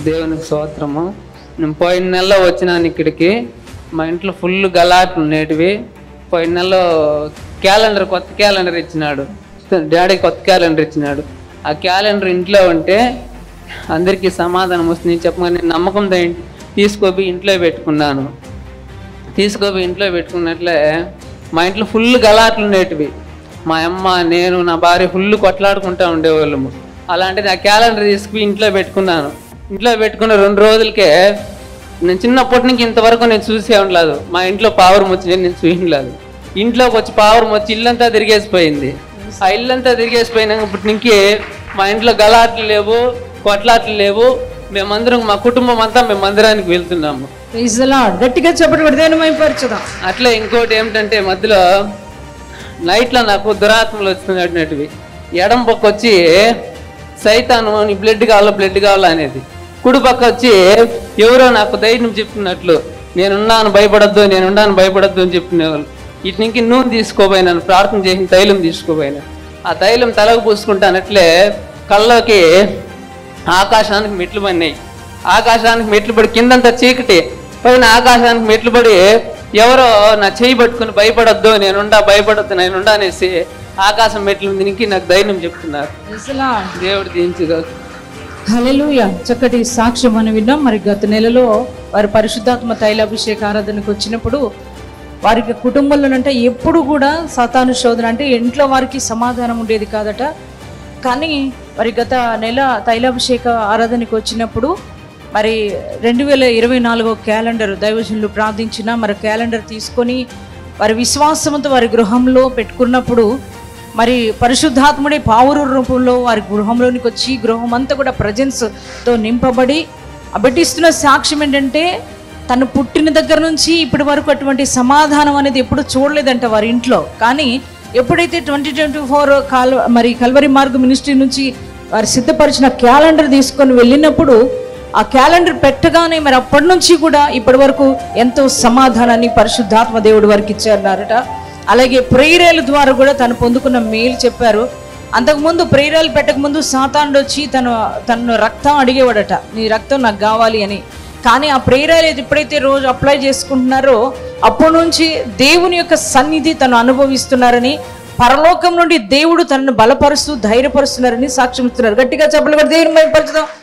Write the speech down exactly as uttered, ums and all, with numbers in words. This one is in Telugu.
దేవునికి స్తోత్రము. నేను పోయిన నెలలో వచ్చినాను ఇక్కడికి. మా ఇంట్లో ఫుల్ గలాట్లు ఉండేటివి. పోయిన నెలలో క్యాలెండర్ కొత్త క్యాలెండర్ ఇచ్చినాడు డాడీ, కొత్త క్యాలెండర్ ఇచ్చినాడు. ఆ క్యాలెండర్ ఇంట్లో ఉంటే అందరికీ సమాధానం వస్తుంది చెప్పమని నమ్మకంతో తీసుకోపోయి ఇంట్లో పెట్టుకున్నాను. తీసుకోపోయి ఇంట్లో పెట్టుకున్నట్లే మా ఇంట్లో ఫుల్ గలాట్లు ఉండేటివి. మా అమ్మ, నేను, నా భార్య ఫుల్ కొట్లాడుకుంటూ ఉండేవాళ్ళము. అలాంటిది ఆ క్యాలెండర్ తీసుకుని ఇంట్లో పెట్టుకున్నాను. ఇంట్లో పెట్టుకున్న రెండు రోజులకే నేను చిన్నప్పటి నుంచి ఇంతవరకు నేను చూసే ఉండలేదు. మా ఇంట్లో పావురం వచ్చి నేను చూడలేదు. ఇంట్లోకి వచ్చి పావురం వచ్చి ఇల్లంతా తిరిగేసిపోయింది. ఆ ఇల్లంతా తిరిగేసిపోయినప్పటి నుంచి మా ఇంట్లో గలాట్లు లేవు, కొట్లాట్లు లేవు. మేమందరం, మా కుటుంబం అంతా మేము మందిరానికి వెళ్తున్నాము. గట్టిగా చెప్పడం. అట్లా ఇంకోటి ఏమిటంటే మధ్యలో నైట్లో నాకు దురాత్మలు వస్తున్నటువంటివి. ఎడం పక్క వచ్చి సైతాను నీ బ్లడ్ కావాలా బ్లడ్ కావాలా అనేది, కుడి పక్క వచ్చి ఎవరో నాకు ధైర్యం చెప్తున్నట్లు నేనున్నాను భయపడద్దు నేనున్నాను భయపడద్దు అని చెప్పినవాళ్ళు. ఇటు నుంచి నూనె తీసుకోపోయినాను, ప్రార్థన చేసిన తైలం తీసుకోపోయినా. ఆ తైలం తలకు పూసుకుంటానట్లే కళ్ళకి ఆకాశానికి మెట్లు పడినాయి. ఆకాశానికి మెట్లు పడి కిందంతా చీకటి, పైన ఆకాశానికి మెట్లు పడి ఎవరో నా చేయి పట్టుకుని భయపడద్దు నేనుండా భయపడద్దు నేనుండా అనేసి ఆకాశం మెట్లు దినికి నాకు ధైర్యం చెప్తున్నారు. దేవుడు దించుగా. హల్లెలూయా. చక్కటి సాక్ష్యం అని విన్నాం. మరి గత నెలలో వారి పరిశుద్ధాత్మ తైలాభిషేక ఆరాధనకు వచ్చినప్పుడు వారికి కుటుంబంలోనంటే ఎప్పుడు కూడా సాతాను శోధన అంటే ఇంట్లో వారికి సమాధానం ఉండేది కాదట. కానీ మరి గత నెల తైలాభిషేక ఆరాధనకు వచ్చినప్పుడు మరి రెండు వేల ఇరవై నాలుగో క్యాలెండర్ దైవజనులు ప్రార్థించిన మరి క్యాలెండర్ తీసుకొని వారి విశ్వాసంతో వారి గృహంలో పెట్టుకున్నప్పుడు మరి పరిశుద్ధాత్ముడి పావురు రూపంలో వారి గృహంలోనికి వచ్చి గృహం అంతా కూడా ప్రజెన్స్తో నింపబడి అబటిస్తున్న సాక్ష్యం ఏంటంటే తను పుట్టిన దగ్గర నుంచి ఇప్పటి వరకు అటువంటి సమాధానం అనేది ఎప్పుడు చూడలేదంట వారి ఇంట్లో. కానీ ఎప్పుడైతే ట్వంటీ ట్వంటీ ఫోర్ కాల్ మరి కల్వరి మార్గ మినిస్ట్రీ నుంచి వారు సిద్ధపరిచిన క్యాలెండర్ తీసుకొని వెళ్ళినప్పుడు ఆ క్యాలెండర్ పెట్టగానే మరి అప్పటి నుంచి కూడా ఇప్పటి వరకు ఎంతో సమాధానాన్ని పరిశుద్ధాత్మ దేవుడు వారికి ఇచ్చారన్నారట. అలాగే ప్రేరేల ద్వారా కూడా తను పొందుకున్న మేలు చెప్పారు. అంతకుముందు ప్రేరేలు పెట్టకముందు సాతానుడు వచ్చి తను తను రక్తం అడిగేవాడట, నీ రక్తం నాకు కావాలి అని. కానీ ఆ ప్రేరేలు ఎప్పుడైతే రోజు అప్లై చేసుకుంటున్నారో అప్పటి నుంచి దేవుని యొక్క సన్నిధి తను అనుభవిస్తున్నారని, పరలోకం నుండి దేవుడు తనను బలపరుస్తూ ధైర్యపరుస్తున్నారని సాక్ష్యం ఇస్తున్నారు. గట్టిగా చెప్పలు కూడా దేవుని భయపరచుదాం.